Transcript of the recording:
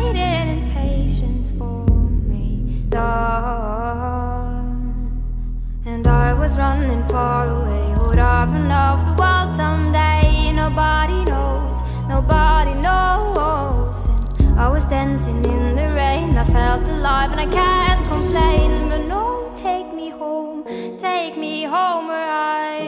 waiting impatient for me, and I was running far away. Would I run off the world someday? Nobody knows, nobody knows. And I was dancing in the rain, I felt alive and I can't complain. But no, take me home where I